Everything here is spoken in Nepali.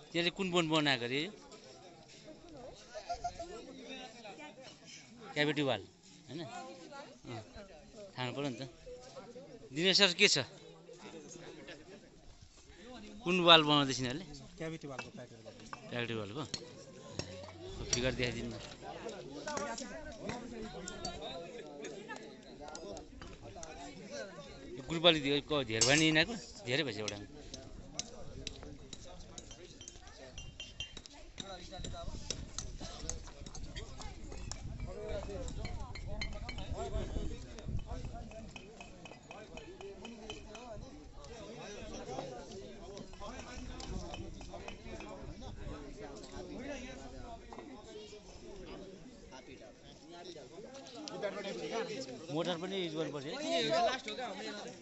त्यसले कुन बोन बनाएको अरे क्याभिटी वाल हैन थाहा पर्यो नि त दिनेश सर के छ कुन वाल बनाउँदैछ यिनीहरूले क्याभिटी वालको क्याभिटी वालको फिगर देखाइदिनु न ग्रुपवाली धेरै भयो नि यिनीहरूको धेरै भएछ एउटा मोटर पनि युज गर्नुपर्छ